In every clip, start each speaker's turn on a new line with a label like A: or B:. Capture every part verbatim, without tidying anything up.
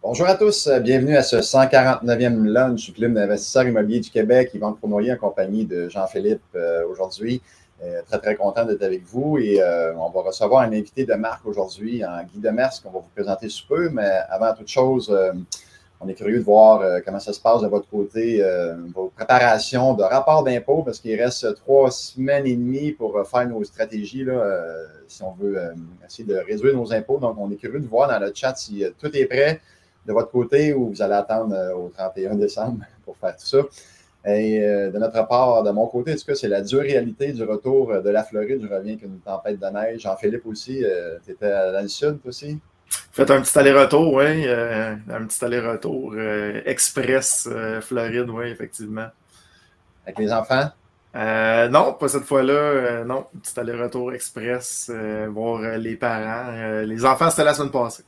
A: Bonjour à tous, bienvenue à ce cent quarante-neuvième lunch du Club d'investisseurs immobiliers du Québec, Yvan Cournoyer en compagnie de Jean-Philippe euh, aujourd'hui. Euh, très, très content d'être avec vous et euh, on va recevoir un invité de marque aujourd'hui, en Guy Demers, qu'on va vous présenter sous peu. Mais avant toute chose, euh, on est curieux de voir euh, comment ça se passe de votre côté, euh, vos préparations de rapport d'impôt, parce qu'il reste trois semaines et demie pour euh, faire nos stratégies, là, euh, si on veut euh, essayer de réduire nos impôts. Donc, on est curieux de voir dans le chat si euh, tout est prêt de votre côté ou vous allez attendre euh, au trente et un décembre pour faire tout ça. Et euh, de notre part, de mon côté, en tout cas, c'est la dure réalité du retour de la Floride. Je reviens avec une tempête de neige. Jean-Philippe aussi, euh, tu étais dans le sud, toi aussi?
B: Faites un petit aller-retour, oui. Euh, un petit aller-retour euh, express euh, Floride, oui, effectivement.
A: Avec les enfants?
B: Euh, non, pas cette fois-là. Euh, non, un petit aller-retour express, euh, voir euh, les parents. Euh, les enfants, c'était la semaine passée.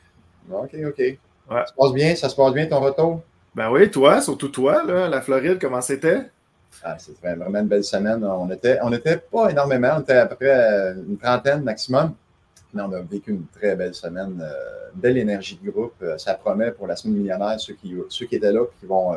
A: OK, OK.
B: Ouais.
A: Ça se passe bien? Ça se passe bien ton retour?
B: Ben oui, toi, surtout toi, là, la Floride, comment c'était?
A: Ah, c'était vraiment une belle semaine. On était, on était pas énormément, on était à peu près une trentaine maximum. Mais on a vécu une très belle semaine, euh, une belle énergie de groupe. Euh, ça promet pour la semaine millionnaire, ceux qui, ceux qui étaient là et qui vont, euh,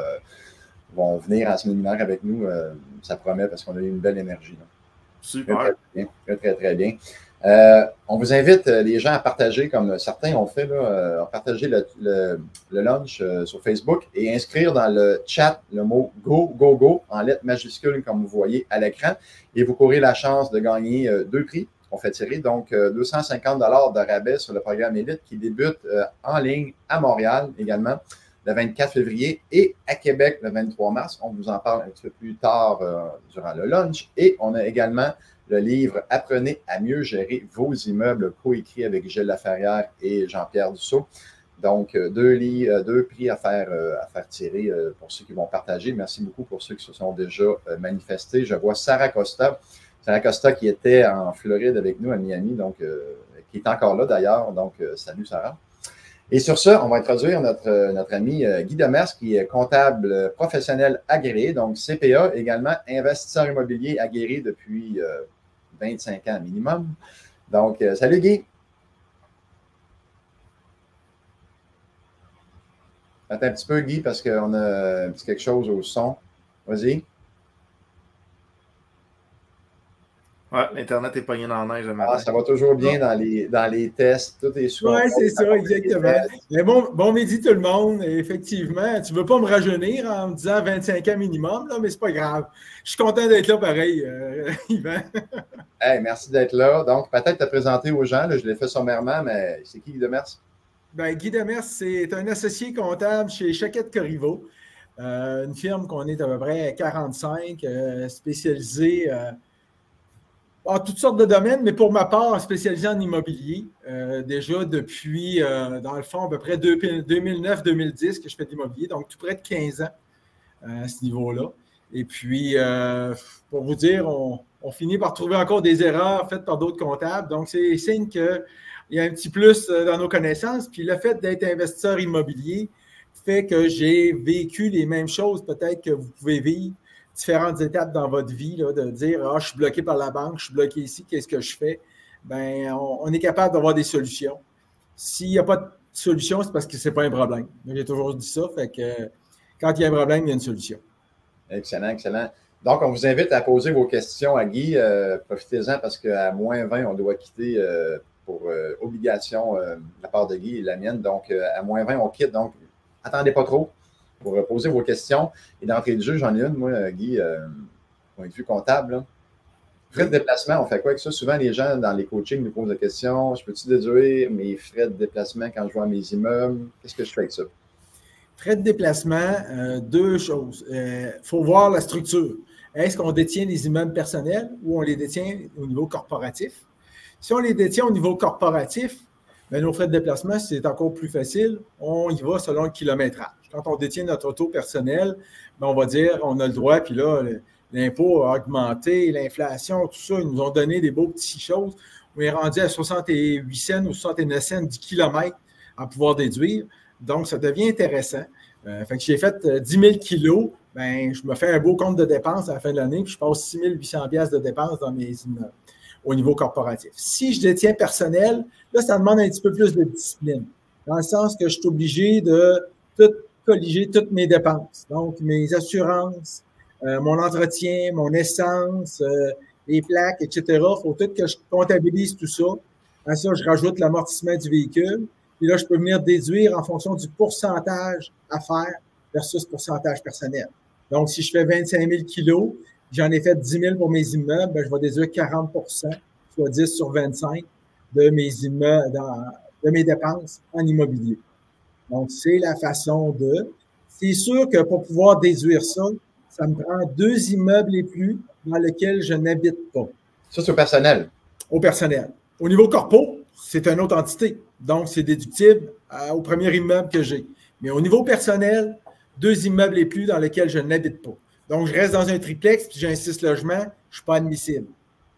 A: vont venir à la semaine millionnaire avec nous, euh, ça promet parce qu'on a eu une belle énergie. Là.
B: Super.
A: Très, très bien. Très, très, très bien. Euh, on vous invite euh, les gens à partager, comme certains ont fait, là, euh, à partager le, le, le lunch euh, sur Facebook et inscrire dans le chat le mot Go, Go, Go en lettres majuscules, comme vous voyez à l'écran. Et vous courez la chance de gagner euh, deux prix. On fait tirer donc euh, deux cent cinquante dollars de rabais sur le programme Élite qui débute euh, en ligne à Montréal également le vingt-quatre février et à Québec le vingt-trois mars. On vous en parle un petit peu plus tard euh, durant le lunch. Et on a également le livre « Apprenez à mieux gérer vos immeubles » coécrit avec Gilles Laferrière et Jean-Pierre Dussault. Donc, deux, lit, deux prix à faire, à faire tirer pour ceux qui vont partager. Merci beaucoup pour ceux qui se sont déjà manifestés. Je vois Sarah Costa. Sarah Costa qui était en Floride avec nous à Miami, donc euh, qui est encore là d'ailleurs. Donc, euh, salut Sarah. Et sur ce, on va introduire notre, notre ami euh, Guy Demers, qui est comptable professionnel agréé, donc C P A, également investisseur immobilier aguerri depuis euh, vingt-cinq ans minimum. Donc, euh, salut Guy. Attends un petit peu Guy, parce qu'on a un petit quelque chose au son. Vas-y.
B: Ouais, l'Internet est pogné dans la neige le matin.
A: Ah, ça va toujours bien dans les, dans les tests. Tout est sous.
C: Oui, c'est ça, exactement. Mais bon, bon midi tout le monde. Et effectivement, tu ne veux pas me rajeunir en me disant vingt-cinq ans minimum, là, mais c'est pas grave. Je suis content d'être là pareil, euh, Yvan.
A: Hey, merci d'être là. Donc, peut-être te présenter aux gens. Là, je l'ai fait sommairement, mais c'est qui Guy Demers?
C: Ben, Guy Demers, c'est un associé comptable chez Chaquette Corriveau, euh, une firme qu'on est à peu près quarante-cinq, euh, spécialisée euh, en toutes sortes de domaines, mais pour ma part, spécialisée en immobilier. Euh, déjà depuis, euh, dans le fond, à peu près deux mille neuf deux mille dix que je fais de l'immobilier, donc tout près de quinze ans euh, à ce niveau-là. Et puis, euh, pour vous dire, on, on finit par trouver encore des erreurs faites par d'autres comptables. Donc, c'est signe qu'il y a un petit plus dans nos connaissances. Puis, le fait d'être investisseur immobilier fait que j'ai vécu les mêmes choses peut-être que vous pouvez vivre, différentes étapes dans votre vie, là, de dire « Ah, je suis bloqué par la banque, je suis bloqué ici, qu'est-ce que je fais? » Bien, on, on est capable d'avoir des solutions. S'il n'y a pas de solution, c'est parce que ce n'est pas un problème. J'ai toujours dit ça, fait que quand il y a un problème, il y a une solution. Excellent,
A: excellent. Donc, on vous invite à poser vos questions à Guy. Euh, profitez-en parce qu'à moins vingt, on doit quitter euh, pour euh, obligation euh, de la part de Guy et la mienne. Donc, euh, à moins vingt, on quitte. Donc, attendez pas trop pour euh, poser vos questions. Et d'entrée de jeu, j'en ai une, moi, Guy, euh, point de vue comptable. Là. Frais de déplacement, on fait quoi avec ça? Souvent, les gens dans les coachings nous posent la question, je peux-tu déduire mes frais de déplacement quand je vois mes immeubles? Qu'est-ce que je fais avec ça?
C: Frais de déplacement, euh, deux choses. Il euh, faut voir la structure. Est-ce qu'on détient des immeubles personnels ou on les détient au niveau corporatif? Si on les détient au niveau corporatif, bien, nos frais de déplacement, c'est encore plus facile. On y va selon le kilométrage. Quand on détient notre auto personnel, bien, on va dire on a le droit, puis là, l'impôt a augmenté, l'inflation, tout ça, ils nous ont donné des beaux petites choses. On est rendu à soixante-huit cents ou soixante-neuf cents du kilomètre à pouvoir déduire. Donc, ça devient intéressant. Euh, fait que j'ai fait euh, dix mille kilos, ben, je me fais un beau compte de dépenses à la fin de l'année, puis je passe six mille huit cents dollars de dépenses dans mes immeubles au niveau corporatif. Si je détiens personnel, là, ça demande un petit peu plus de discipline. dans le sens que je suis obligé de tout colliger toutes mes dépenses. Donc, mes assurances, euh, mon entretien, mon essence, euh, les plaques, et cetera. Il faut tout que je comptabilise tout ça. À ça, je rajoute l'amortissement du véhicule. Puis là, je peux venir déduire en fonction du pourcentage à faire versus pourcentage personnel. Donc, si je fais vingt-cinq mille kilos, j'en ai fait dix mille pour mes immeubles, ben, je vais déduire quarante pour cent, soit dix sur vingt-cinq de mes immeubles, dans, de mes dépenses en immobilier. Donc, c'est la façon de. C'est sûr que pour pouvoir déduire ça, ça me prend deux immeubles et plus dans lesquels je n'habite pas.
A: Ça, c'est au personnel.
C: Au personnel. Au niveau corpo, c'est une autre entité. Donc, c'est déductible à, au premier immeuble que j'ai. Mais au niveau personnel, deux immeubles et plus dans lesquels je n'habite pas. Donc, je reste dans un triplex puis j'ai un six logements, je ne suis pas admissible.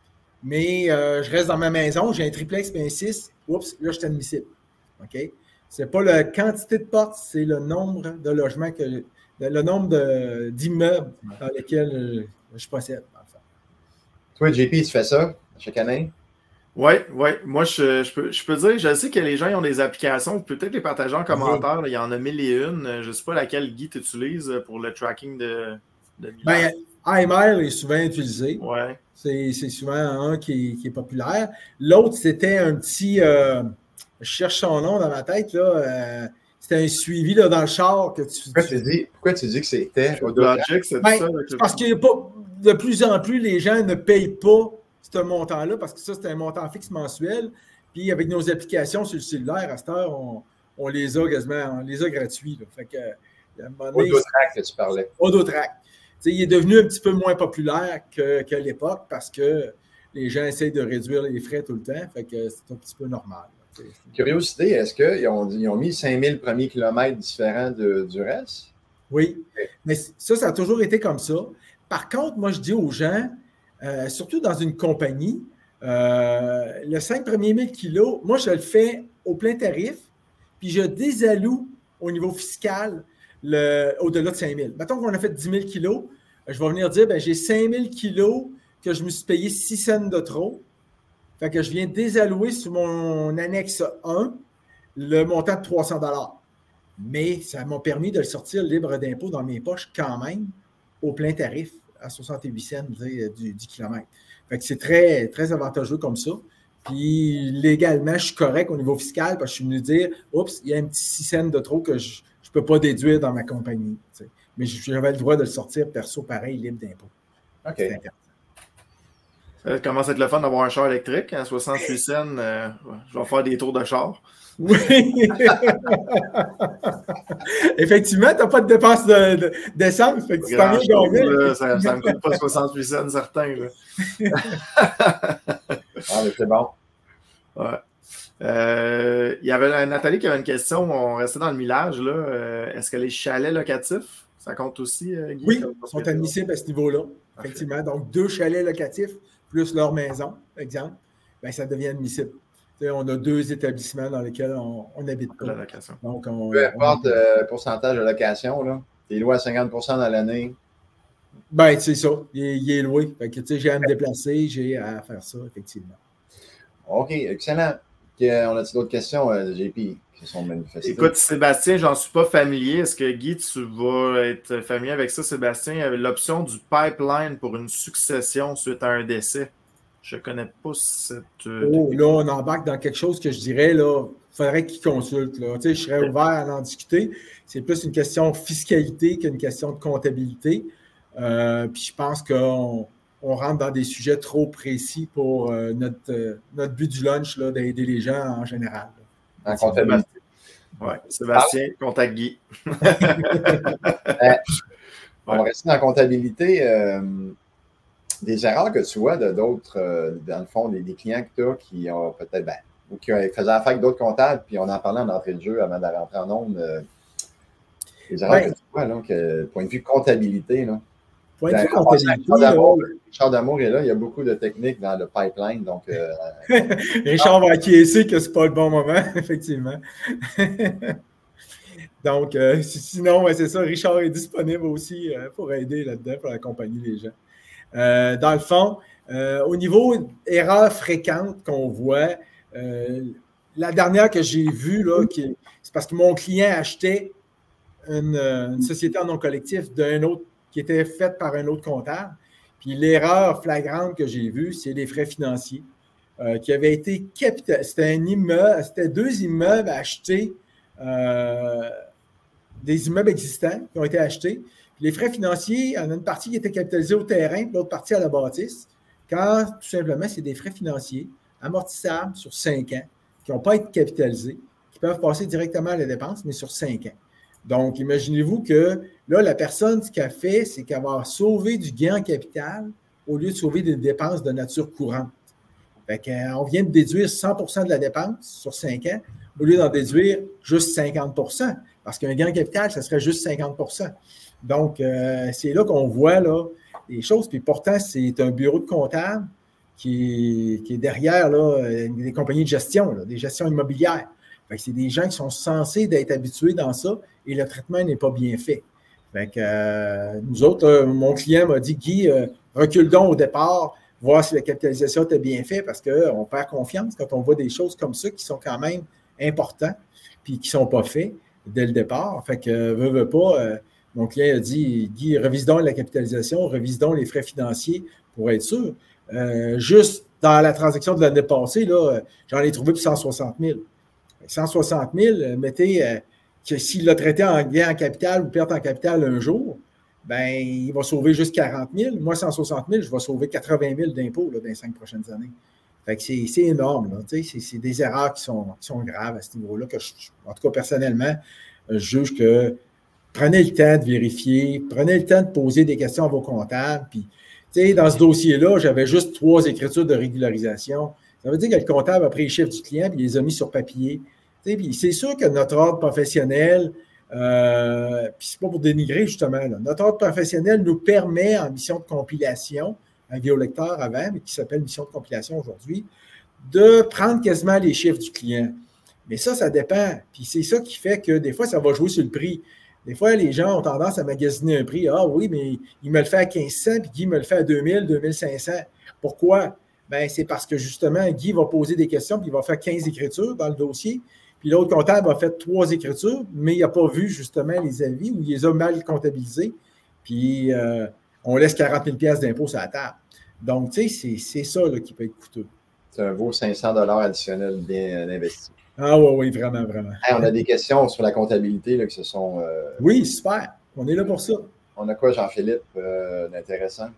C: Mais euh, je reste dans ma maison, j'ai un triplex puis un six, oups, là, je suis admissible. OK? Ce n'est pas la quantité de portes, c'est le nombre de logements, que le nombre d'immeubles dans lesquels je, je possède. Enfin.
A: Toi, J P, tu fais ça chaque année?
B: Oui, oui. Moi, je, je, peux, je peux dire, je sais que les gens ils ont des applications, peut-être les partager en commentaire. Là, il y en a mille et une. Je ne sais pas laquelle, Guy, tu utilises pour le tracking de, de
C: ben, iMail est souvent utilisé.
B: Ouais.
C: C'est souvent un qui, qui est populaire. L'autre, c'était un petit... Euh, je cherche son nom dans ma tête. là. Euh, c'était un suivi là, dans le char que tu...
A: Pourquoi tu dis, pourquoi tu dis que c'était
B: Logic, c'est
C: ben,
B: ça?
C: Parce que pas, de plus en plus, les gens ne payent pas ce montant-là, parce que ça, c'est un montant fixe mensuel. Puis avec nos applications sur le cellulaire, à cette heure, on, on les a quasiment, on les a gratuits. Là. Fait que,
A: Audotrack que tu parlais.
C: Audotrack. T'sais, il est devenu un petit peu moins populaire que, que l'époque parce que les gens essayent de réduire les frais tout le temps. Fait que c'est un petit peu normal. Là,
A: curiosité, est-ce qu'ils ont, ils ont mis cinq mille premiers kilomètres différents de, du reste?
C: Oui, mais ça, ça a toujours été comme ça. Par contre, moi, je dis aux gens, Euh, surtout dans une compagnie, euh, le cinq premiers mille kilos, moi, je le fais au plein tarif, puis je désalloue au niveau fiscal au-delà de cinq mille. Mettons qu'on a fait dix mille kilos, je vais venir dire, ben, j'ai cinq mille kilos que je me suis payé six cents de trop. Fait que je viens désallouer sur mon annexe un le montant de trois cents dollars. Mais ça m'a permis de le sortir libre d'impôt dans mes poches quand même au plein tarif, à soixante-huit cents du, du kilomètre. Fait que c'est très, très avantageux comme ça. Puis légalement, je suis correct au niveau fiscal parce que je suis venu dire, oups, il y a un petit six cents de trop que je ne peux pas déduire dans ma compagnie. T'sais. Mais j'avais le droit de le sortir perso pareil, libre d'impôt.
A: OK.
B: Ça commence à être le fun d'avoir un char électrique. À soixante-huit cents, euh, je vais faire des tours de char.
C: Oui! Effectivement, tu n'as pas de dépense d'essence. De, de, tu t'en viens gagner.
B: Ça ne me coûte pas soixante-huit cents, certain.
A: Ah, mais c'est bon.
B: Ouais. Euh, il y avait Nathalie qui avait une question. On restait dans le millage. Euh, Est-ce que les chalets locatifs, ça compte aussi, euh, Guy?
C: Oui, ils sont admissibles à ce niveau-là. Effectivement. Donc, deux chalets locatifs plus leur maison, exemple, ben, ça devient admissible. T'sais, on a deux établissements dans lesquels on n'habite pas.
B: La location.
C: Donc, on,
A: peu importe le euh, pourcentage de location, là, tu es loué à cinquante pour cent dans l'année.
C: Ben, c'est ça. Il est, il est loué. Fait que, j'ai à me déplacer, j'ai à faire ça, effectivement.
A: OK, excellent. Okay, on a-t-il d'autres questions, euh, J P, qui sont manifestées?
B: Écoute, Sébastien, j'en suis pas familier. Est-ce que, Guy, tu vas être familier avec ça, Sébastien? L'option du pipeline pour une succession suite à un décès. Je ne connais pas cette...
C: Oh, là, on embarque dans quelque chose que je dirais, là, il faudrait qu'il consulte. Là. Je serais ouvert à en discuter. C'est plus une question de fiscalité qu'une question de comptabilité. Euh, puis je pense qu'on on rentre dans des sujets trop précis pour euh, notre, euh, notre but du lunch, d'aider les gens en général.
A: Là. En comptabilité.
B: Oui, Sébastien, ah. Contact Guy.
A: euh, on va rester dans la comptabilité. Euh, des erreurs que tu vois de d'autres, euh, dans le fond, des, des clients que tu as qui ont peut-être, ben, ou qui faisaient affaire avec d'autres comptables, puis on en parlait en entrée de jeu avant de rentrer en ondes. Euh, des erreurs ben, que tu vois, là, que, point de vue comptabilité, là.
C: Point de vue comptabilité,
A: Richard Damour est là, il y a beaucoup de techniques dans le pipeline, donc... Euh,
C: Richard va acquiescer que ce n'est pas le bon moment, effectivement. Donc, euh, sinon, ouais, c'est ça, Richard est disponible aussi euh, pour aider là-dedans, pour accompagner les gens. Euh, dans le fond, euh, au niveau erreurs fréquentes qu'on voit, euh, la dernière que j'ai vue, là, c'est parce que mon client achetait une, une société en nom collectif d'un autre qui était faite par un autre comptable. Puis l'erreur flagrante que j'ai vue, c'est les frais financiers euh, qui avaient été capital. C'était un immeuble, c'était deux immeubles achetés, euh, des immeubles existants qui ont été achetés. Puis les frais financiers, il y en a une partie qui était capitalisée au terrain, puis l'autre partie à la bâtisse. Quand tout simplement, c'est des frais financiers amortissables sur cinq ans, qui n'ont pas été capitalisés, qui peuvent passer directement à la dépense, mais sur cinq ans. Donc, imaginez-vous que là, la personne, ce qu'elle fait, c'est qu'elle va sauver du gain en capital au lieu de sauver des dépenses de nature courante. Fait qu'on vient de déduire cent pour cent de la dépense sur cinq ans au lieu d'en déduire juste cinquante pour cent, parce qu'un gain en capital, ça serait juste cinquante pour cent. Donc, euh, c'est là qu'on voit là, les choses. Puis pourtant, c'est un bureau de comptable qui est, qui est derrière là, des compagnies de gestion, là, des gestions immobilières. C'est des gens qui sont censés d'être habitués dans ça et le traitement n'est pas bien fait. Fait que, euh, nous autres, euh, mon client m'a dit, Guy, euh, recule donc au départ, voir si la capitalisation était bien faite parce qu'on perd confiance quand on voit des choses comme ça qui sont quand même importantes puis qui ne sont pas faites dès le départ. Fait que, euh, veut, veut pas, euh, mon client a dit, Guy, revise donc la capitalisation, revise donc les frais financiers pour être sûr. Euh, juste dans la transaction de l'année passée, là, j'en ai trouvé pour cent soixante mille. cent soixante mille, mettez euh, que s'il l'a traité en gain en capital ou perte en capital un jour, ben il va sauver juste quarante mille. Moi, cent soixante mille, je vais sauver quatre-vingt mille d'impôts là, dans les cinq prochaines années. Fait que c'est, c'est énorme. Là, c'est, c'est des erreurs qui sont, qui sont graves à ce niveau-là. Que je, en tout cas, personnellement, je juge que prenez le temps de vérifier, prenez le temps de poser des questions à vos comptables. Puis, dans ce dossier-là, j'avais juste trois écritures de régularisation. Ça veut dire que le comptable a pris les chiffres du client et il les a mis sur papier. Puis c'est sûr que notre ordre professionnel, euh, puis c'est pas pour dénigrer justement, là, notre ordre professionnel nous permet en mission de compilation, un vidéolecteur avant, mais qui s'appelle mission de compilation aujourd'hui, de prendre quasiment les chiffres du client. Mais ça, ça dépend. Puis c'est ça qui fait que des fois, ça va jouer sur le prix. Des fois, les gens ont tendance à magasiner un prix. Ah oui, mais il me le fait à quinze cents, puis Guy me le fait à deux mille, deux mille cinq cents. Pourquoi? Ben, c'est parce que justement, Guy va poser des questions, puis il va faire quinze écritures dans le dossier. Puis l'autre comptable a fait trois écritures, mais il n'a pas vu justement les avis ou il les a mal comptabilisés. Puis euh, on laisse quarante mille dollars d'impôt sur la table. Donc, tu sais, c'est, c'est ça là, qui peut être coûteux.
A: C'est un beau cinq cents dollars additionnels bien investi.
C: Ah oui, oui, vraiment, vraiment.
A: Hey, on a des questions sur la comptabilité là, qui se sont. Euh...
C: Oui, super. On est là pour ça.
A: On a quoi, Jean-Philippe, euh, d'intéressant?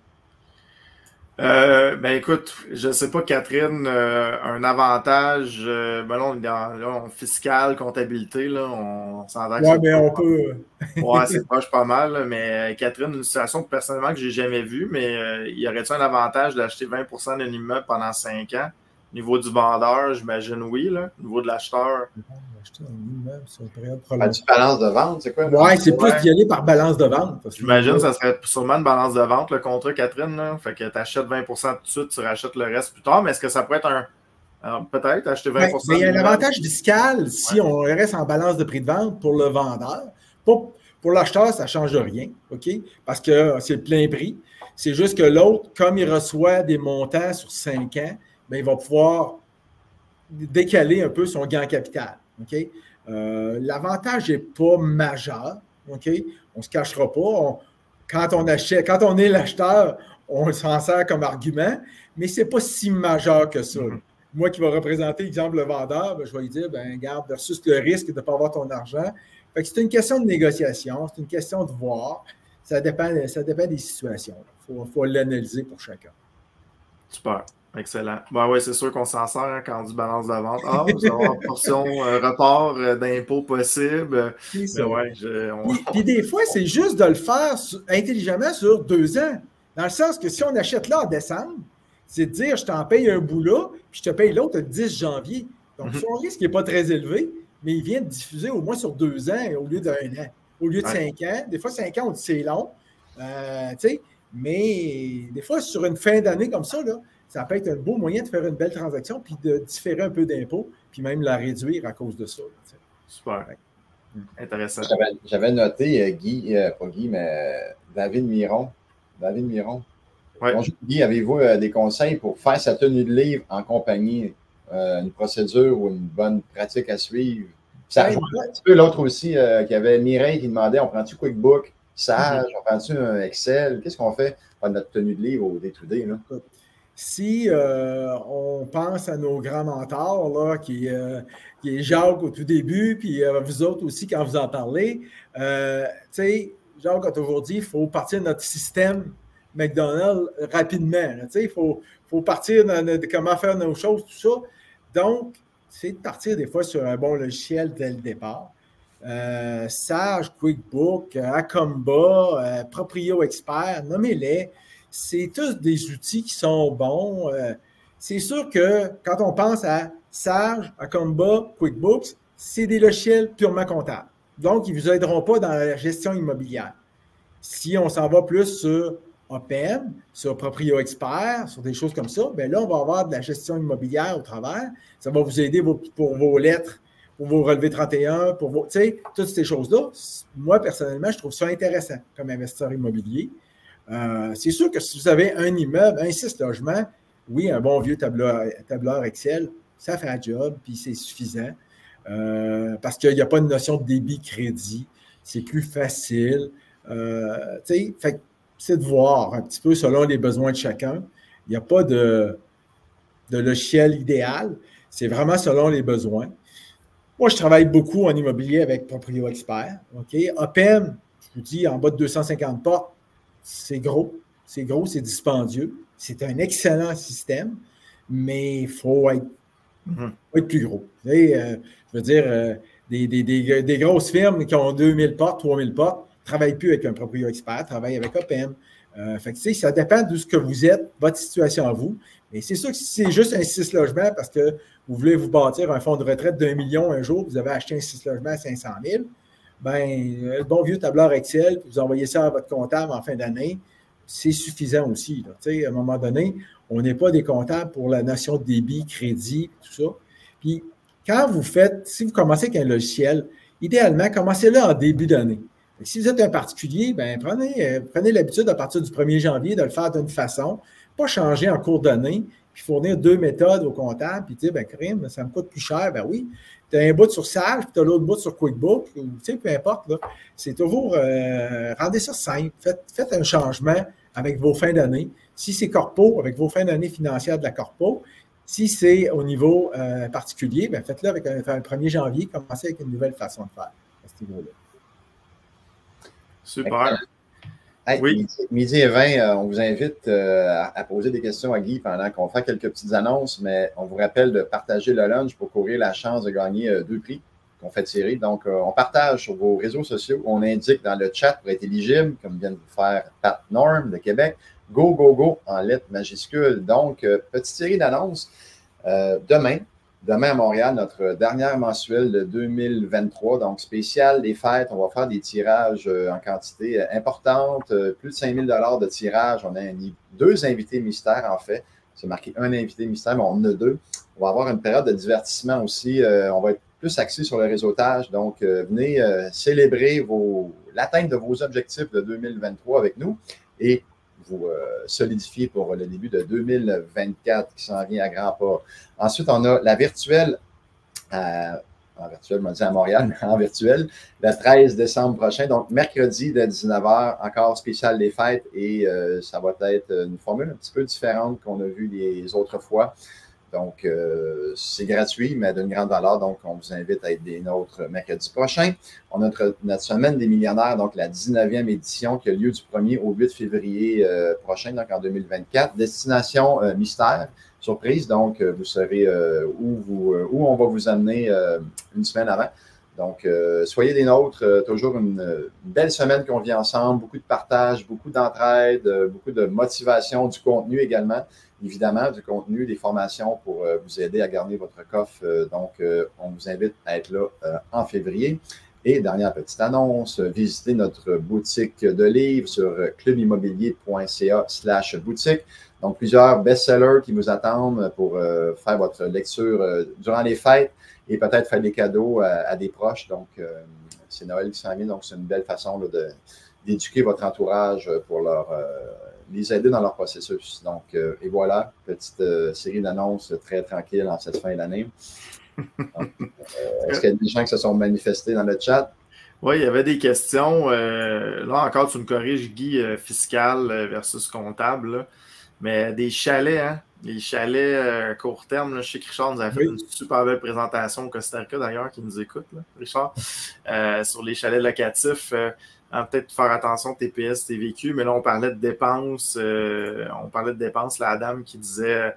B: Euh, ben écoute, je sais pas, Catherine, euh, un avantage, euh, ben là, on est dans là, on, fiscal, comptabilité, là, on, on s'entend que
C: ouais, mais on peut.
B: Ouais, c'est proche pas mal, là, mais Catherine, une situation personnellement que j'ai jamais vue, mais euh, y aurait-il un avantage d'acheter vingt pour cent d'un immeuble pendant cinq ans? Au niveau du vendeur, j'imagine oui, là. Au niveau de l'acheteur.
C: Acheter un immeuble sur une période
A: prolongée. As-tu balance de vente, c'est quoi?
C: Oui, c'est plus
B: ouais.
C: d'y aller par balance de vente.
B: J'imagine que ça serait sûrement une balance de vente, le contrat, Catherine. Là. Fait que tu achètes vingt pour cent tout de suite, tu rachètes le reste plus tard. Mais est-ce que ça pourrait être un. Alors, peut-être acheter vingt pour cent.
C: Ouais, mais il y a un avantage fiscal si ouais. on reste en balance de prix de vente pour le vendeur. Pour, pour l'acheteur, ça ne change rien, OK? Parce que c'est le plein prix. C'est juste que l'autre, comme il reçoit des montants sur cinq ans, bien, il va pouvoir décaler un peu son gain en capital. OK? Euh, l'avantage n'est pas majeur. OK? On ne se cachera pas. On, quand on achète, quand on est l'acheteur, on s'en sert comme argument, mais ce n'est pas si majeur que ça. Mm-hmm. Moi qui vais représenter, exemple, le vendeur, ben, je vais lui dire, ben, garde, versus le risque de ne pas avoir ton argent. Fait que c'est une question de négociation, c'est une question de voir. Ça dépend, ça dépend des situations. Il faut, faut l'analyser pour chacun.
B: Super. Excellent. Ben oui, c'est sûr qu'on s'en sert hein, quand on dit balance de vente. Ah, vous avez une portion euh, report euh, d'impôt possible. Mais ouais, je, on...
C: puis, puis des fois, c'est juste de le faire sur, intelligemment sur deux ans. Dans le sens que si on achète là en décembre, c'est de dire je t'en paye un bout là, puis je te paye l'autre le dix janvier. Donc, mm-hmm. son risque n'est pas très élevé, mais il vient de diffuser au moins sur deux ans au lieu d'un an. Au lieu de ouais. cinq ans. Des fois, cinq ans, on dit c'est long. Euh, tu sais, mais des fois, sur une fin d'année comme ça, là, ça peut être un beau moyen de faire une belle transaction puis de différer un peu d'impôts puis même la réduire à cause de ça. Là,
B: super. Ouais. Intéressant.
A: J'avais, j'avais noté euh, Guy, euh, pas Guy, mais euh, David Miron. David Miron.
B: Ouais.
A: Bonjour Guy, avez-vous euh, des conseils pour faire sa tenue de livre en compagnie? euh, une procédure ou une bonne pratique à suivre? Ça rejoint un petit peu l'autre aussi, euh, qui avait Mireille qui demandait, on prend-tu QuickBook, Sage, mm-hmm. on prend-tu un Excel? Qu'est-ce qu'on fait pour notre tenue de livre au day-to-day? Là?
C: Si euh, on pense à nos grands mentors, là, qui, euh, qui est Jacques au tout début, puis euh, vous autres aussi quand vous en parlez, euh, tu sais, Jacques a toujours dit qu'il faut partir de notre système McDonald's rapidement. Il faut, faut partir de, de comment faire nos choses, tout ça. Donc, c'est de partir des fois sur un bon logiciel dès le départ. Euh, Sage, QuickBook, Acomba, euh, Proprio Expert, nommez-les. C'est tous des outils qui sont bons. Euh, c'est sûr que quand on pense à Sage, Acomba, QuickBooks, c'est des logiciels purement comptables. Donc, ils ne vous aideront pas dans la gestion immobilière. Si on s'en va plus sur O P M, sur Proprio Expert, sur des choses comme ça, bien là, on va avoir de la gestion immobilière au travers. Ça va vous aider vos, pour vos lettres, pour vos relevés trente et un, pour vos, tu sais, toutes ces choses-là. Moi, personnellement, je trouve ça intéressant comme investisseur immobilier. Euh, c'est sûr que si vous avez un immeuble, un six logements, oui, un bon vieux tableur, tableur Excel, ça fait un job, puis c'est suffisant. Euh, parce qu'il n'y a pas de notion de débit-crédit. C'est plus facile. Euh, tu sais, fait c'est de voir un petit peu selon les besoins de chacun. Il n'y a pas de, de logiciel idéal. C'est vraiment selon les besoins. Moi, je travaille beaucoup en immobilier avec Proprio Expert. OK? O P M, je vous dis, en bas de deux cent cinquante portes, c'est gros. C'est gros, c'est dispendieux. C'est un excellent système, mais il faut être, mm-hmm. faut être plus gros. Vous savez, euh, je veux dire, euh, des, des, des, des grosses firmes qui ont deux mille portes, trois mille portes, ne travaillent plus avec un Proprio Expert, travaillent avec O P M. Euh, fait que, ça dépend de ce que vous êtes, votre situation à vous. Mais c'est sûr que si c'est juste un six logements parce que vous voulez vous bâtir un fonds de retraite d'un million un jour, vous avez acheté un six logements à cinq cent mille, bien, le bon vieux tableur Excel, puis vous envoyez ça à votre comptable en fin d'année, c'est suffisant aussi. Là. À un moment donné, on n'est pas des comptables pour la notion de débit, crédit, tout ça. Puis, quand vous faites, si vous commencez avec un logiciel, idéalement, commencez-le en début d'année. Si vous êtes un particulier, bien, prenez, euh, prenez l'habitude à partir du premier janvier de le faire d'une façon, pas changer en cours d'année, puis fournir deux méthodes au comptable, puis dire, ben crime, ça me coûte plus cher. Ben oui, tu as un bout sur Sage, puis tu as l'autre bout sur QuickBook, ou, tu sais, peu importe. Là, c'est toujours, euh, rendez ça simple. Faites, faites un changement avec vos fins d'année. Si c'est corpo, avec vos fins d'année financières de la corpo. Si c'est au niveau euh, particulier, bien, faites-le avec un, un premier janvier, commencez avec une nouvelle façon de faire à ce niveau-là.
B: Super.
A: Hey,
B: oui.
A: midi, midi et vingt, euh, on vous invite euh, à, à poser des questions à Guy pendant qu'on fait quelques petites annonces, mais on vous rappelle de partager le lunch pour courir la chance de gagner euh, deux prix qu'on fait tirer. Donc, euh, on partage sur vos réseaux sociaux. On indique dans le chat pour être éligible, comme vient de vous faire Pat Norm de Québec, Go, Go, Go en lettres majuscules. Donc, euh, petite série d'annonces. Euh, demain, Demain à Montréal, notre dernière mensuelle de deux mille vingt-trois, donc spécial des fêtes. On va faire des tirages en quantité importante, plus de cinq mille dollars de tirage. On a un, deux invités mystères, en fait. C'est marqué un invité mystère, mais on en a deux. On va avoir une période de divertissement aussi. On va être plus axé sur le réseautage. Donc, venez célébrer vos, l'atteinte de vos objectifs de deux mille vingt-trois avec nous et vous euh, solidifier pour le début de deux mille vingt-quatre qui s'en vient à grands pas. Ensuite, on a la virtuelle, euh, en virtuel, on dit à Montréal, mais en virtuel, le treize décembre prochain, donc mercredi de dix-neuf heures, encore spécial des fêtes et euh, ça va être une formule un petit peu différente qu'on a vu les autres fois. Donc, euh, c'est gratuit, mais d'une grande valeur. Donc, on vous invite à être des nôtres mercredi prochain. On a notre, notre semaine des millionnaires, donc la dix-neuvième édition qui a lieu du premier au huit février euh, prochain, donc en deux mille vingt-quatre. Destination euh, mystère, surprise. Donc, euh, vous saurez euh, où, vous, euh, où on va vous amener euh, une semaine avant. Donc, euh, soyez des nôtres. Euh, toujours une, une belle semaine qu'on vit ensemble. Beaucoup de partage, beaucoup d'entraide, euh, beaucoup de motivation, du contenu également. Évidemment, du contenu, des formations pour euh, vous aider à garder votre coffre. Euh, donc, euh, on vous invite à être là euh, en février. Et dernière petite annonce, euh, visitez notre boutique de livres sur clubimmobilier.ca slash boutique. Donc, plusieurs best-sellers qui vous attendent pour euh, faire votre lecture euh, durant les fêtes et peut-être faire des cadeaux à, à des proches. Donc, euh, c'est Noël qui s'en vient, donc c'est une belle façon là, de, d'éduquer votre entourage pour leur... Euh, les aider dans leur processus. Donc, euh, et voilà, petite euh, série d'annonces très tranquille en cette fin d'année. Euh, Est-ce qu'il y a des gens qui se sont manifestés dans le chat?
B: Oui, il y avait des questions. Euh, là encore, tu me corriges, Guy, euh, fiscal versus comptable. Là. Mais des chalets, hein? Les chalets euh, court terme, là, je sais que Richard nous a fait oui. une super belle présentation au Costa Rica d'ailleurs, qui nous écoute, là, Richard, euh, sur les chalets locatifs. Euh, peut-être faire attention T P S, T V Q, mais là, on parlait de dépenses. Euh, on parlait de dépenses, la dame qui disait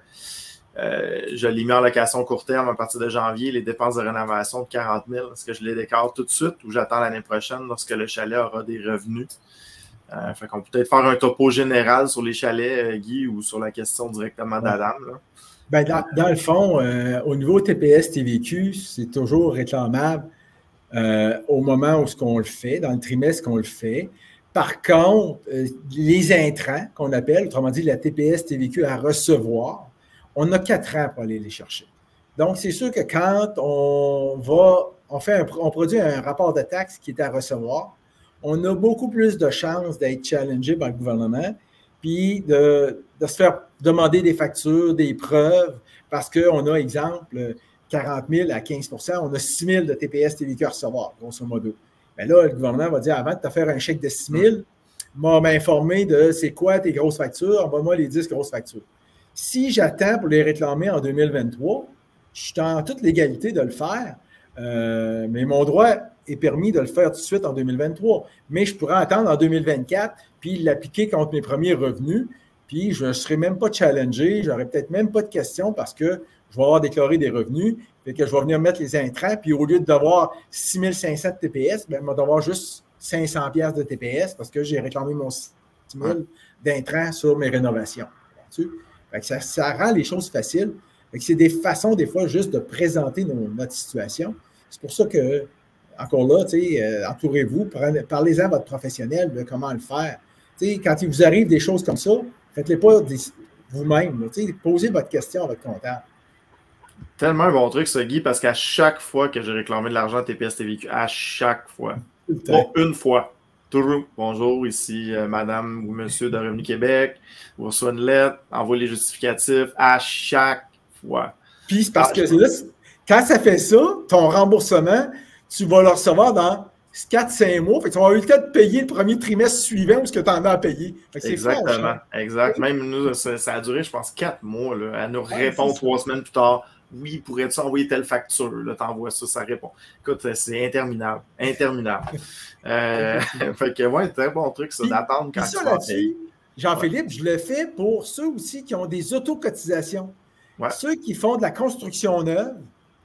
B: euh, je l'ai mis en location court terme à partir de janvier, les dépenses de rénovation de quarante mille. Est-ce que je les déclare tout de suite ou j'attends l'année prochaine lorsque le chalet aura des revenus? Euh, fait qu'on peut peut-être faire un topo général sur les chalets, euh, Guy, ou sur la question directement d'Adam.
C: Ben, dans, dans le fond, euh, au niveau T P S, T V Q, c'est toujours réclamable euh, au moment où ce qu'on le fait, dans le trimestre qu'on le fait. Par contre, euh, les intrants qu'on appelle, autrement dit la T P S, T V Q à recevoir, on a quatre ans pour aller les chercher. Donc, c'est sûr que quand on va, on, fait un, on produit un rapport de taxe qui est à recevoir, on a beaucoup plus de chances d'être challengé par le gouvernement, puis de, de se faire demander des factures, des preuves, parce qu'on a, exemple, quarante mille à quinze pour cent, on a six mille de T P S, T V Q à recevoir, grosso modo. Bien là, le gouvernement va dire, avant de te faire un chèque de six mille, m'a m'informer de c'est quoi tes grosses factures, envoie-moi les dix grosses factures. Si j'attends pour les réclamer en deux mille vingt-trois, je suis en toute légalité de le faire, euh, mais mon droit est permis de le faire tout de suite en deux mille vingt-trois. Mais je pourrais attendre en deux mille vingt-quatre puis l'appliquer contre mes premiers revenus, puis je ne serai même pas challengé, je n'aurai peut-être même pas de questions parce que je vais avoir déclaré des revenus, et que je vais venir mettre les intrants, puis au lieu d'avoir six mille cinq cents de T P S, bien, je vais avoir juste cinq cents dollars de T P S parce que j'ai réclamé mon six mille d'intrants sur mes rénovations. Fait que ça, ça rend les choses faciles. C'est des façons, des fois, juste de présenter nos, notre situation. C'est pour ça que, encore là, euh, entourez-vous, parlez-en à votre professionnel de comment le faire. T'sais, quand il vous arrive des choses comme ça, faites-les pas vous-même. Posez votre question à votre comptable.
B: Tellement un bon truc, ça, Guy, parce qu'à chaque fois que j'ai réclamé de l'argent à T P S T V Q, à chaque fois, bon, une fois, toujours, bonjour, ici euh, madame ou monsieur de Revenu Québec, vous reçoit une lettre, envoie les justificatifs, à chaque fois.
C: Puis c'est parce ah, que je... là, quand ça fait ça, ton remboursement, tu vas le recevoir dans quatre à cinq mois. Fait que tu vas avoir eu le temps de payer le premier trimestre suivant ou ce que tu en as à payer.
B: Exactement, franche, exact. Même nous, ça, ça a duré, je pense, quatre mois. Là. Elle nous ouais, répond trois semaines plus tard. Oui, pourrais-tu envoyer telle facture? Là, t'envoies ça, ça répond. Écoute, c'est interminable. Interminable. euh, fait que, ouais, c'est un bon truc, ça, d'attendre quand tu vas payer.
C: Jean-Philippe, ouais. Je le fais pour ceux aussi qui ont des autocotisations.
B: Ouais.
C: Ceux qui font de la construction neuve,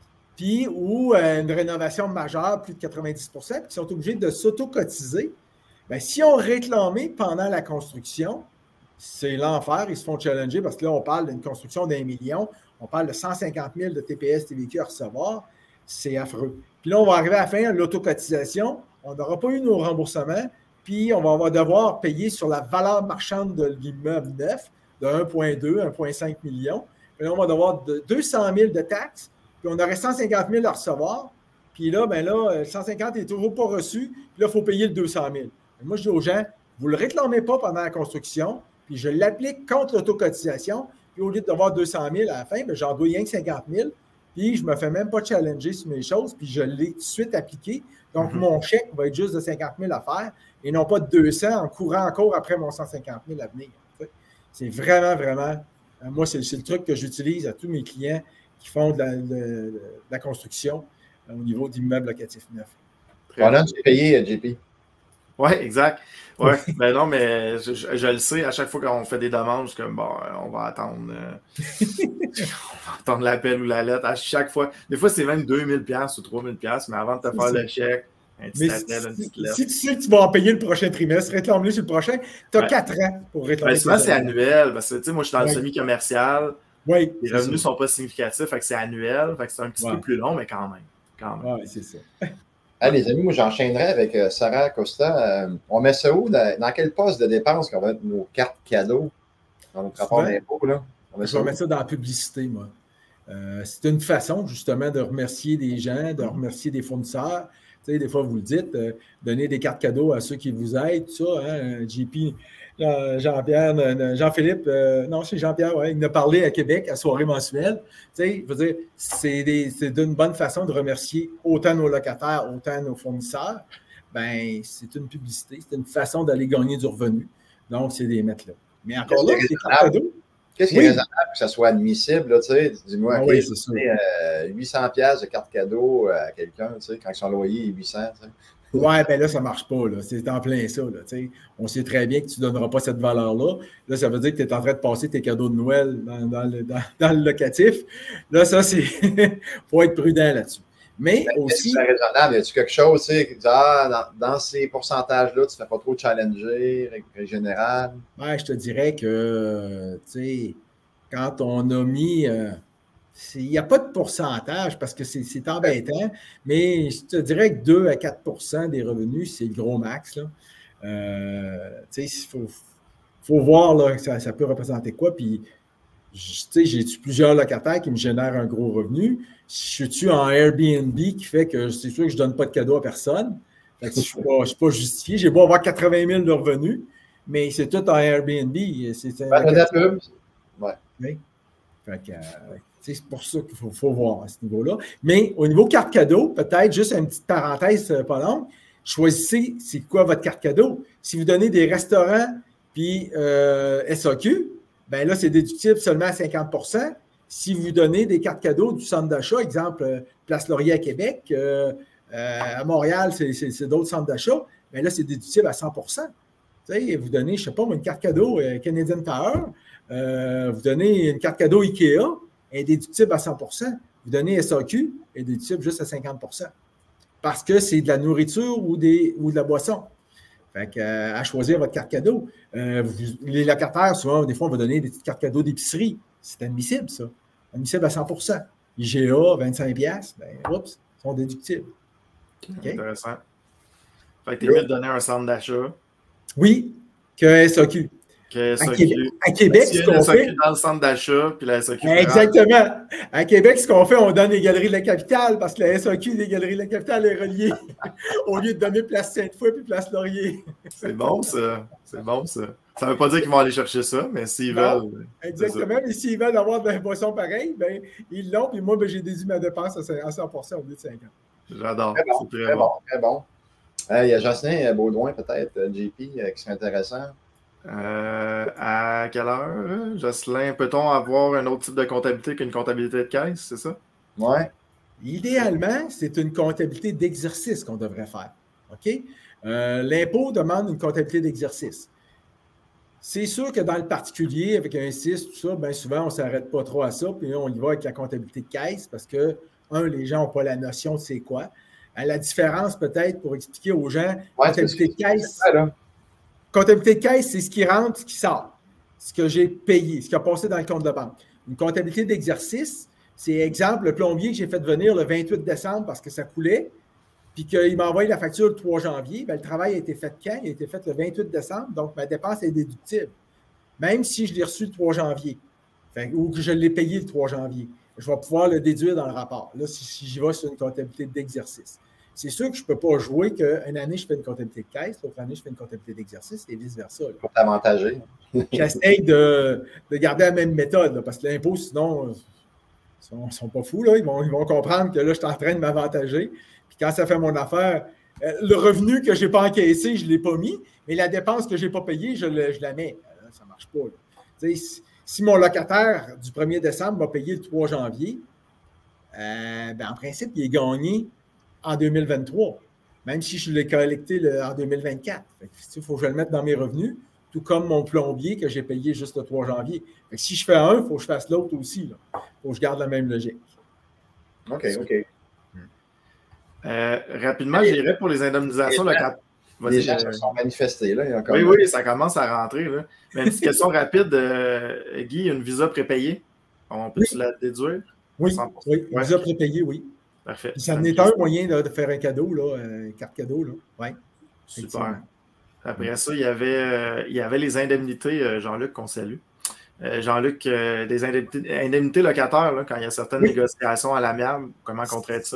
C: puis ou euh, une rénovation majeure, plus de quatre-vingt-dix pour cent, puis qui sont obligés de s'autocotiser. Bien, si on réclamait pendant la construction, c'est l'enfer, ils se font challenger parce que là, on parle d'une construction d'un million, on parle de cent cinquante mille de T P S, T V Q à recevoir, c'est affreux. Puis là, on va arriver à la fin, l'autocotisation, on n'aura pas eu nos remboursements, puis on va devoir payer sur la valeur marchande de l'immeuble neuf de un virgule deux, un virgule cinq million. Puis là, on va devoir de deux cent mille de taxes, puis on aurait cent cinquante mille à recevoir. Puis là, ben là, cent cinquante n'est toujours pas reçu, puis là, il faut payer le deux cent mille. Moi, je dis aux gens, vous ne le réclamez pas pendant la construction, puis je l'applique contre l'autocotisation, puis au lieu d'avoir deux cent mille à la fin, ben, j'en dois rien que cinquante mille, puis je ne me fais même pas challenger sur mes choses, puis je l'ai tout de suite appliqué. Donc, mm-hmm. mon chèque va être juste de cinquante mille à faire, et non pas de deux cents en courant encore après mon cent cinquante mille à venir. C'est vraiment, vraiment, moi, c'est, c'est le truc que j'utilise à tous mes clients qui font de la, de, de la construction au niveau d'immeubles locatifs neufs.
A: Voilà, tu es payé, J P.
B: Oui, exact. Oui, ben non, mais je, je, je le sais, à chaque fois qu'on fait des demandes, je suis comme, bon, on va attendre, euh, on va attendre l'appel ou la lettre à chaque fois. Des fois, c'est même deux mille dollars ou trois mille dollars, mais avant de te faire le chèque, un petit appel, une petite lettre.
C: Si tu sais que tu vas en payer le prochain trimestre, réclame-le sur le prochain, tu as ouais. quatre ans pour réclamer.
B: Ben, souvent, c'est annuel, parce que, tu sais, moi, je suis dans ouais. le semi-commercial.
C: Oui,
B: les revenus ne sont pas significatifs, fait que c'est annuel, fait que c'est un petit ouais. peu plus long, mais quand même. Quand même.
C: Oui, c'est ça.
A: Ah, les amis, moi, j'enchaînerai avec euh, Sarah Costa. Euh, on met ça où? Dans, dans quel poste de dépense qu'on va mettre nos cartes cadeaux dans notre rapport d'impôt? Là? On met
C: je vais mettre ça dans la publicité, moi. Euh, c'est une façon, justement, de remercier des gens, de remercier des fournisseurs. Tu sais, des fois, vous le dites, euh, donner des cartes cadeaux à ceux qui vous aident, tout ça. Hein, J P, Jean-Pierre, Jean-Philippe, euh, non, c'est Jean-Pierre, ouais, il en a parlé à Québec, à soirée mensuelle. Tu sais, je veux dire, c'est d'une bonne façon de remercier autant nos locataires, autant nos fournisseurs. Ben, c'est une publicité, c'est une façon d'aller gagner du revenu. Donc, c'est des mettre là. Mais encore là, c'est des cartes cadeaux.
A: Qu'est-ce qui est raisonnable pour que ça soit admissible? Là, tu sais, dis-moi,
C: ah,
A: okay,
C: oui, c'est
A: euh, huit cents piastres de carte cadeau à quelqu'un, tu sais, quand son loyer est huit cents. Tu sais.
C: Ouais, ben là, ça ne marche pas. C'est en plein ça. Là, on sait très bien que tu ne donneras pas cette valeur-là. Là, ça veut dire que tu es en train de passer tes cadeaux de Noël dans, dans, le, dans, dans le locatif. Là, ça, c'est. Il faut être prudent là-dessus. Mais ben, aussi.
A: C'est raisonnable. Y a-tu quelque chose, tu sais, ah, dans, dans ces pourcentages-là, tu ne fais pas trop challenger, règle générale?
C: Ouais, je te dirais que, tu sais, quand on a mis. Euh, il n'y a pas de pourcentage parce que c'est embêtant, mais je te dirais que deux à quatre pour cent des revenus, c'est le gros max. Là. Euh, il faut, faut voir là, que ça, ça peut représenter quoi. Puis, j'ai plusieurs locataires qui me génèrent un gros revenu. Je suis en Airbnb qui fait que c'est sûr que je ne donne pas de cadeau à personne. Fait que je ne suis pas justifié. J'ai beau avoir quatre-vingt mille de revenus, mais c'est tout en Airbnb. C'est
A: un ben, la pub. Ouais.
C: Oui. Fait que, euh, c'est pour ça qu'il faut, faut voir à ce niveau-là. Mais au niveau carte cadeau, peut-être juste une petite parenthèse euh, pas longue, choisissez c'est quoi votre carte cadeau. Si vous donnez des restaurants puis euh, S A Q, bien là, c'est déductible seulement à cinquante pour cent. Si vous donnez des cartes cadeaux du centre d'achat, exemple, euh, Place Laurier à Québec, euh, euh, à Montréal, c'est d'autres centres d'achat, bien là, c'est déductible à cent pour cent. Tu sais, vous donnez, je ne sais pas, une carte cadeau euh, Canadian Tower, euh, vous donnez une carte cadeau IKEA, elle est déductible à cent pour cent. Vous donnez S A Q, elle est déductible juste à cinquante pour cent. Parce que c'est de la nourriture ou, des, ou de la boisson. Fait que, euh, à choisir votre carte cadeau. Euh, vous, les locataires, souvent, des fois, on va donner des petites cartes cadeaux d'épicerie. C'est admissible, ça. Admissible à cent pour cent. I G A, vingt-cinq piastres, ben, oups, sont déductibles.
B: Okay? Intéressant. Fait que tu es mieux de donner un centre d'achat.
C: Oui, que S A Q.
B: Que
C: à, Québec, à Québec, ce qu'on fait.
B: Dans le centre d'achat, puis la S A Q.
C: Exactement. À Québec, ce qu'on fait, on donne les galeries de la capitale parce que la S A Q des galeries de la capitale est reliée au lieu de donner Place Sainte-Foy puis Place Laurier.
B: C'est bon, ça. C'est bon, ça. Ça ne veut pas dire qu'ils vont aller chercher ça, mais s'ils veulent.
C: Exactement. Mais s'ils veulent avoir de la boisson pareille, ben, ils l'ont. Puis moi, ben, j'ai déduit ma dépense à cent pour cent au lieu de cinquante.
B: J'adore.
A: Très bon,
B: très,
A: très
B: bon.
A: bon. Très bon. Euh, il y a Jocelyn Baudouin, peut-être, J P, euh, qui serait intéressant.
B: Euh, à quelle heure, Jocelyn? Peut-on avoir un autre type de comptabilité qu'une comptabilité de caisse, c'est ça?
A: Oui.
C: Idéalement, c'est une comptabilité d'exercice qu'on devrait faire. OK? Euh, L'impôt demande une comptabilité d'exercice. C'est sûr que dans le particulier, avec un six, tout ça, bien souvent, on ne s'arrête pas trop à ça, puis on y va avec la comptabilité de caisse parce que, un, les gens n'ont pas la notion de c'est quoi. À la différence, peut-être, pour expliquer aux gens,
A: ouais,
C: comptabilité de caisse. Comptabilité de caisse, c'est ce qui rentre, ce qui sort, ce que j'ai payé, ce qui a passé dans le compte de banque. Une comptabilité d'exercice, c'est exemple, le plombier que j'ai fait venir le vingt-huit décembre parce que ça coulait, puis qu'il m'a envoyé la facture le trois janvier. Bien, le travail a été fait quand? Il a été fait le vingt-huit décembre, donc ma dépense est déductible, même si je l'ai reçu le trois janvier, enfin, ou que je l'ai payé le trois janvier. Je vais pouvoir le déduire dans le rapport, là, si, si j'y vais sur une comptabilité d'exercice. C'est sûr que je ne peux pas jouer qu'une année, je fais une comptabilité de caisse, l'autre année, je fais une comptabilité d'exercice et vice-versa.
A: Pour t'avantager.
C: J'essaie de, de garder la même méthode, là, parce que l'impôt, sinon, ils ne sont, sont pas fous. Là. Ils, vont, ils vont comprendre que là, je suis en train de m'avantager. Puis quand ça fait mon affaire, le revenu que je n'ai pas encaissé, je ne l'ai pas mis, mais la dépense que je n'ai pas payée, je, le, je la mets. Là, ça ne marche pas. Si, si mon locataire du premier décembre m'a payé le trois janvier, euh, ben, en principe, il est gagné en deux mille vingt-trois, même si je l'ai collecté le, en deux mille vingt-quatre. Il faut que je le mette dans mes revenus, tout comme mon plombier que j'ai payé juste le trois janvier. Fait que si je fais un, il faut que je fasse l'autre aussi. Il faut que je garde la même logique.
A: OK, OK.
B: Euh, rapidement, j'irai pour les indemnisations.
A: Les
B: gens,
A: là, les gens euh... se sont manifestés. Là. Il y a encore
B: oui, oui, ça commence à rentrer. Là. Mais une petite question rapide. Euh, Guy, une visa prépayée, on peut-tu oui. la déduire?
C: Oui, oui, une ouais. visa prépayée, oui.
B: Parfait.
C: Puis ça en est un moyen là, de faire un cadeau, là, une carte cadeau. Là. Ouais.
B: Super. Après ça, il y avait, euh, il y avait les indemnités, euh, Jean-Luc, qu'on salue. Euh, Jean-Luc, euh, des indemnités, indemnités locataires, là, quand il y a certaines oui. négociations à l'amiable, comment on traite ça?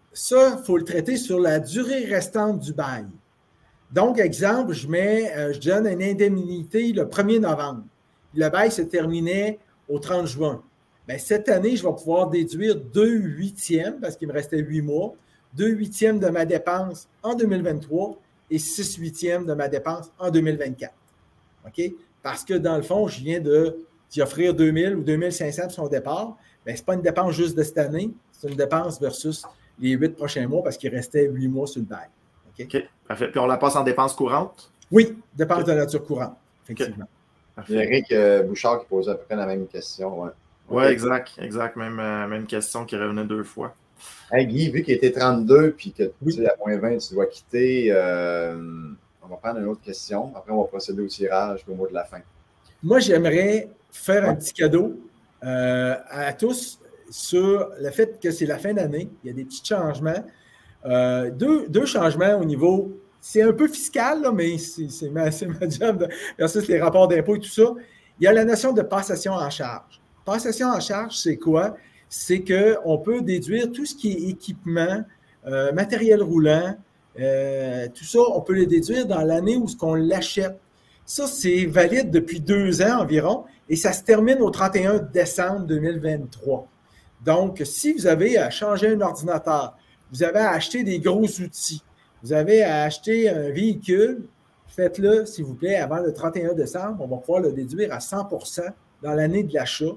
C: ça, il faut le traiter sur la durée restante du bail. Donc, exemple, je mets, euh, je donne une indemnité le premier novembre. Le bail se terminait au trente juin. Bien, cette année, je vais pouvoir déduire deux huitièmes, parce qu'il me restait huit mois, deux huitièmes de ma dépense en deux mille vingt-trois et six huitièmes de ma dépense en deux mille vingt-quatre. OK? Parce que dans le fond, je viens de d'y offrir deux mille ou deux mille cinq cents pour son départ. Bien, ce n'est pas une dépense juste de cette année, c'est une dépense versus les huit prochains mois parce qu'il restait huit mois sur le bail.
B: OK? OK, parfait. Puis on la passe en dépenses courantes?
C: Oui, dépenses okay. de nature courante, effectivement.
A: Okay. Eric euh, Bouchard qui posait à peu près la même question. Ouais,
B: ouais okay. exact, exact. Même, euh, même question qui revenait deux fois.
A: Hey Guy, vu qu'il était trente-deux puis que oui. tu sais, à moins vingt, tu dois quitter, euh, on va prendre une autre question. Après, on va procéder au tirage au mot de la fin.
C: Moi, j'aimerais faire ouais. un petit cadeau euh, à tous sur le fait que c'est la fin d'année. Il y a des petits changements. Euh, deux, deux changements au niveau, c'est un peu fiscal, là, mais c'est ma, ma job de, versus les rapports d'impôts et tout ça. Il y a la notion de passation en charge. Passation en charge, c'est quoi? C'est qu'on peut déduire tout ce qui est équipement, euh, matériel roulant, euh, tout ça, on peut le déduire dans l'année où on l'achète. Ça, c'est valide depuis deux ans environ et ça se termine au trente et un décembre deux mille vingt-trois. Donc, si vous avez à changer un ordinateur, vous avez à acheter des gros outils, vous avez à acheter un véhicule, faites-le, s'il vous plaît, avant le trente et un décembre. On va pouvoir le déduire à cent pour cent dans l'année de l'achat.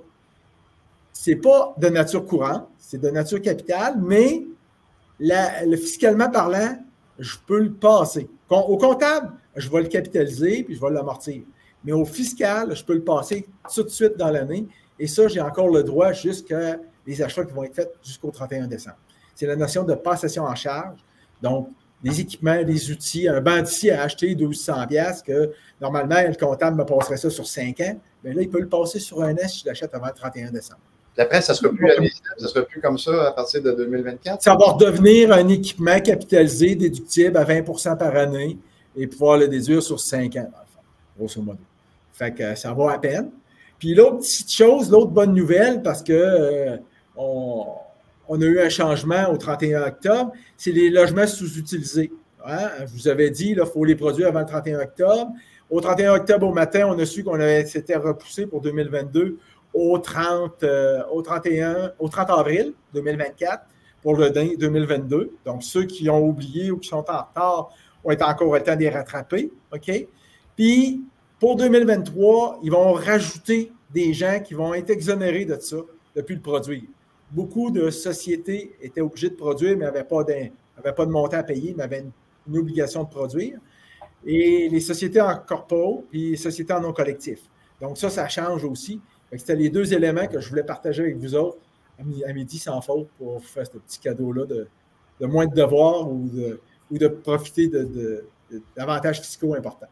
C: Ce n'est pas de nature courante, c'est de nature capitale, mais la, le, fiscalement parlant, je peux le passer. Au comptable, je vais le capitaliser puis je vais l'amortir. Mais au fiscal, je peux le passer tout de suite dans l'année. Et ça, j'ai encore le droit jusqu'à les achats qui vont être faits jusqu'au trente et un décembre. C'est la notion de passation en charge. Donc, des équipements, des outils, un bandit à acheter mille deux cents dollars que normalement, le comptable me passerait ça sur cinq ans. Mais là, il peut le passer sur un an si je l'achète avant le trente et un décembre.
A: Après, ça ne sera plus ça sera plus comme ça à partir de deux mille vingt-quatre?
C: Ça va redevenir un équipement capitalisé, déductible à vingt pour cent par année et pouvoir le déduire sur cinq ans, grosso modo. Fait que ça va à peine. Puis l'autre petite chose, l'autre bonne nouvelle, parce que euh, on, on a eu un changement au trente et un octobre, c'est les logements sous-utilisés. Hein? Je vous avais dit, il faut les produire avant le trente et un octobre. Au trente et un octobre au matin, on a su qu'on s'était repoussé pour deux mille vingt-deux au trente, euh, au trente et un, au trente avril deux mille vingt-quatre pour le deux mille vingt-deux. Donc, ceux qui ont oublié ou qui sont en retard ont été encore le temps de les rattraper. OK? Puis, pour deux mille vingt-trois, ils vont rajouter des gens qui vont être exonérés de ça depuis le produire. Beaucoup de sociétés étaient obligées de produire, mais n'avaient pas, pas de montant à payer, mais avaient une, une obligation de produire. Et les sociétés en corpo et les sociétés en non collectif. Donc, ça, ça change aussi. C'était les deux éléments que je voulais partager avec vous autres à midi sans faute pour vous faire ce petit cadeau-là de, de moins de devoirs ou de, ou de profiter de, de, de, d'avantages fiscaux importants.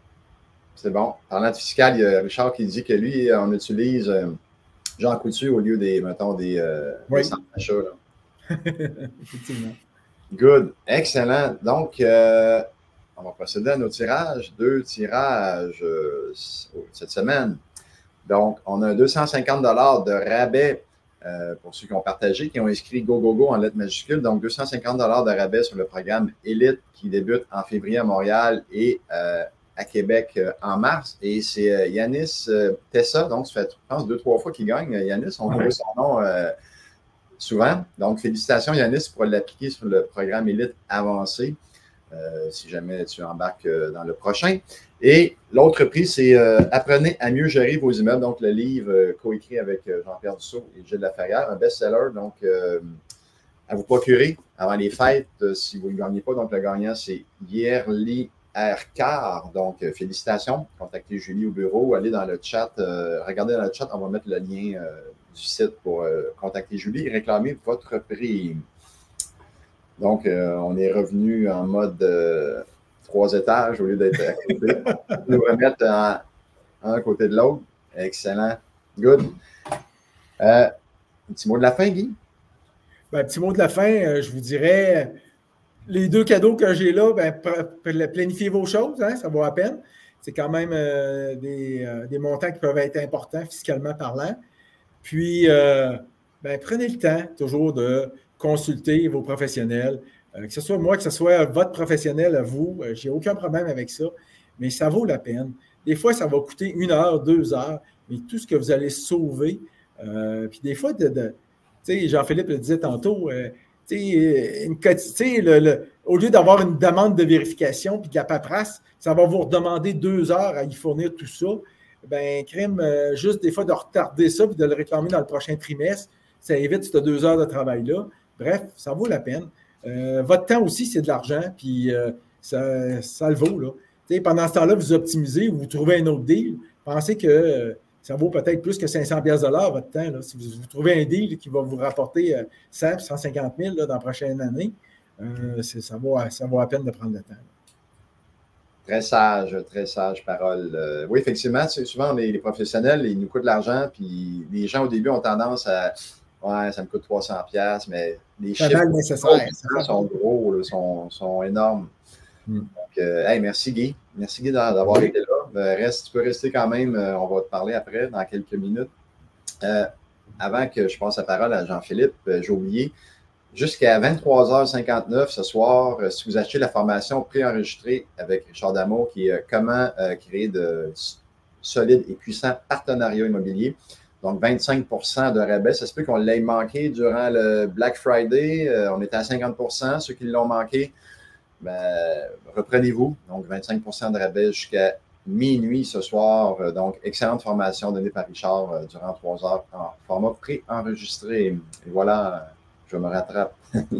A: C'est bon. Parlant de fiscal, il y a Richard qui dit que lui, on utilise euh, Jean Coutu au lieu des, mettons, des, euh,
C: oui.
A: des centres d'achat. Effectivement. Good. Excellent. Donc, euh, on va procéder à nos tirages. Deux tirages euh, cette semaine. Donc, on a deux cent cinquante dollars de rabais euh, pour ceux qui ont partagé, qui ont inscrit Go Go Go en lettres majuscules. Donc, deux cent cinquante dollars de rabais sur le programme Élite qui débute en février à Montréal et euh, à Québec euh, en mars. Et c'est euh, Yanis euh, Tessa, donc ça fait, je pense, deux, trois fois qu'il gagne. Yanis, on voit son nom euh, souvent. Donc, félicitations Yanis pour l'appliquer sur le programme Élite avancé, euh, si jamais tu embarques euh, dans le prochain. Et l'autre prix, c'est euh, Apprenez à mieux gérer vos immeubles, donc le livre euh, coécrit avec euh, Jean-Pierre Dussault et Gilles Laferrière, un best-seller, donc euh, à vous procurer avant les fêtes euh, si vous ne le gagnez pas. Donc le gagnant, c'est Yerli Ercar. Donc euh, félicitations, contactez Julie au bureau, allez dans le chat, euh, regardez dans le chat, on va mettre le lien euh, du site pour euh, contacter Julie et réclamer votre prix. Donc euh, on est revenu en mode... Euh, trois étages au lieu d'être à côté. Nous remettre en, un côté de l'autre. Excellent. Good. Euh, un petit mot de la fin, Guy?
C: Ben, petit mot de la fin, euh, je vous dirais, les deux cadeaux que j'ai là, ben, planifiez vos choses, hein, ça vaut à peine. C'est quand même euh, des, euh, des montants qui peuvent être importants fiscalement parlant. Puis, euh, ben, prenez le temps toujours de consulter vos professionnels. Euh, que ce soit moi, que ce soit votre professionnel à vous, euh, j'ai aucun problème avec ça, mais ça vaut la peine. Des fois, ça va coûter une heure, deux heures, mais tout ce que vous allez sauver, euh, puis des fois, de, de, tu sais, Jean-Philippe le disait tantôt, euh, tu sais, une, le, le, au lieu d'avoir une demande de vérification puis de la paperasse, ça va vous redemander deux heures à y fournir tout ça. Ben, crime, euh, juste des fois de retarder ça puis de le réclamer dans le prochain trimestre, ça évite ces deux heures de travail-là. Bref, ça vaut la peine. Euh, votre temps aussi, c'est de l'argent, puis euh, ça, ça le vaut. Là. Pendant ce temps-là, vous optimisez, vous trouvez un autre deal. Pensez que euh, ça vaut peut-être plus que cinq cents dollars de l'heure, votre temps. Là. Si vous, vous trouvez un deal qui va vous rapporter euh, cent, cent cinquante mille là, dans la prochaine année, euh, ça, vaut, ça vaut la peine de prendre le temps. Là.
A: Très sage, très sage parole. Euh, oui, effectivement, souvent, les, les professionnels, ils nous coûtent de l'argent, puis les gens, au début, ont tendance à « Ouais, ça me coûte trois cents dollars, mais les
C: ça
A: chiffres
C: nécessaire,
A: sont gros, là, sont, sont énormes.
C: Mm. »
A: Donc, euh, hey, merci Guy. Merci Guy d'avoir oui. été là. Euh, reste, tu peux rester quand même, euh, on va te parler après, dans quelques minutes. Euh, avant que je passe la parole à Jean-Philippe, euh, j'ai oublié, jusqu'à vingt-trois heures cinquante-neuf ce soir, euh, si vous achetez la formation préenregistrée avec Richard Damour, qui est euh, comment euh, créer de solides et puissants partenariats immobiliers, donc vingt-cinq pour cent de rabais. Ça se peut qu'on l'ait manqué durant le Black Friday, euh, on était à cinquante pour cent, ceux qui l'ont manqué, ben, reprenez-vous, donc vingt-cinq pour cent de rabais jusqu'à minuit ce soir. Donc, excellente formation donnée par Richard euh, durant trois heures en format préenregistré. Et voilà, je me rattrape.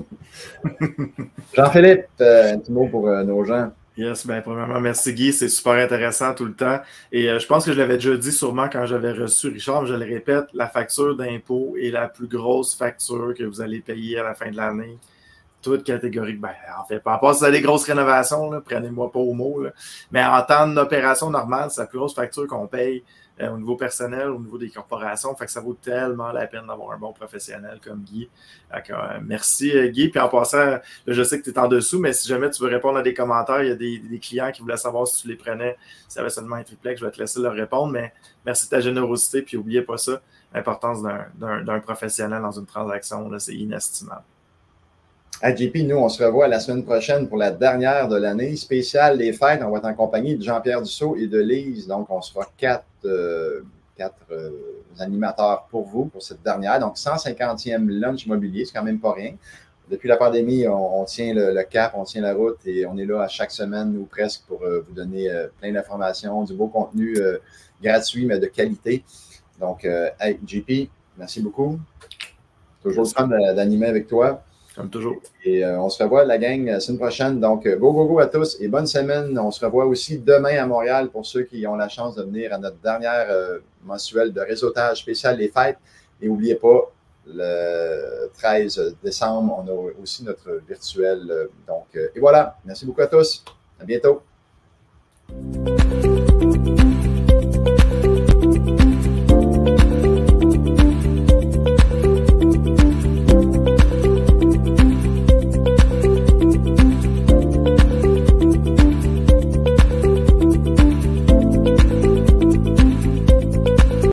A: Jean-Philippe, euh, un petit mot pour euh, nos gens.
B: Yes, bien, premièrement, merci Guy, c'est super intéressant tout le temps. Et euh, je pense que je l'avais déjà dit sûrement quand j'avais reçu Richard, mais je le répète, la facture d'impôt est la plus grosse facture que vous allez payer à la fin de l'année. Toute catégorie, ben, en fait, pas part si vous avez des grosses rénovations, là, prenez-moi pas au mot, là. Mais en temps d'opération normale, c'est la plus grosse facture qu'on paye euh, au niveau personnel, au niveau des corporations. Fait que ça vaut tellement la peine d'avoir un bon professionnel comme Guy. Donc, euh, merci euh, Guy. Puis en passant, là, je sais que tu es en dessous, mais si jamais tu veux répondre à des commentaires, il y a des, des clients qui voulaient savoir si tu les prenais, si tu avais seulement un triplex, je vais te laisser leur répondre. Mais merci de ta générosité, puis n'oubliez pas ça, l'importance d'un, d'un, d'un professionnel dans une transaction, là, c'est inestimable.
A: À J P, nous, on se revoit la semaine prochaine pour la dernière de l'année spéciale des fêtes. On va être en compagnie de Jean-Pierre Dussault et de Lise. Donc, on sera quatre, euh, quatre euh, animateurs pour vous pour cette dernière. Donc, cent cinquantième lunch immobilier, c'est quand même pas rien. Depuis la pandémie, on, on tient le, le cap, on tient la route et on est là à chaque semaine ou presque pour euh, vous donner euh, plein d'informations, du beau contenu euh, gratuit, mais de qualité. Donc, euh, hey, J P, merci beaucoup. Toujours le fun d'animer avec toi.
B: Comme toujours.
A: Et euh, on se revoit, la gang, la semaine prochaine. Donc, go, go, go à tous et bonne semaine. On se revoit aussi demain à Montréal pour ceux qui ont la chance de venir à notre dernière euh, mensuelle de réseautage spécial des fêtes. Et n'oubliez pas, le treize décembre, on a aussi notre virtuel. Donc, euh, et voilà. Merci beaucoup à tous. À bientôt.